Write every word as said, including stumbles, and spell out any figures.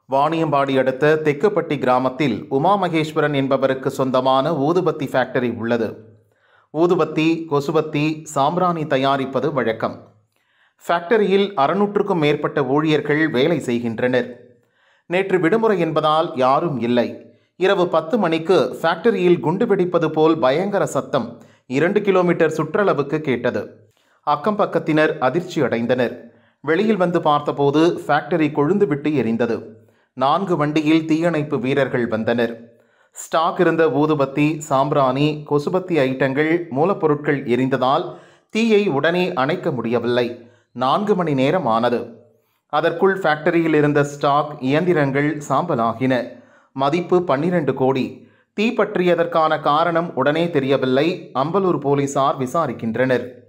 வாணியம்பாடி அடுத்த தெக்குப்பட்டி கிராமத்தில் உமா மகேஸ்வரன் என்பவருக்கு சொந்தமான ஊதுபத்தி ஃபேக்டரி உள்ளது. ஊதுபத்தி, கொசுபத்தி, சாம்பிராணி தயாரிப்பது வழக்கம். ஃபேக்டரியில் அறுநூற்றுக்கும் மேற்பட்ட ஊழியர்கள் வேலை செய்கின்றனர். நேற்று விடுமுறை என்பதால் யாரும் இல்லை. இரவு பத்து மணிக்கு ஃபேக்டரியில் குண்டு வெடிப்பது போல் பயங்கர சத்தம் இரண்டு கிலோமீட்டர் சுற்றளவுக்கு கேட்டது. அக்கம் பக்கத்தினர் அதிர்ச்சி அடைந்தனர். வெளியில் வந்து பார்த்தபோது ஃபேக்டரி கொழுந்துவிட்டு எரிந்தது. நான்கு வண்டியில் தீயணைப்பு வீரர்கள் வந்தனர். ஸ்டாக் இருந்த ஊதுபத்தி, சாம்பிராணி, கொசுபத்தி ஐட்டங்கள், மூலப்பொருட்கள் எரிந்ததால் தீயை உடனே அணைக்க முடியவில்லை. நான்கு மணி நேரம் ஆனது. அதற்குள் ஃபேக்டரியில் இருந்த ஸ்டாக், இயந்திரங்கள் சாம்பலாகின. மதிப்பு பன்னிரண்டு கோடி. தீ பற்றியதற்கான காரணம் உடனே தெரியவில்லை. அம்பலூர் போலீசார் விசாரிக்கின்றனர்.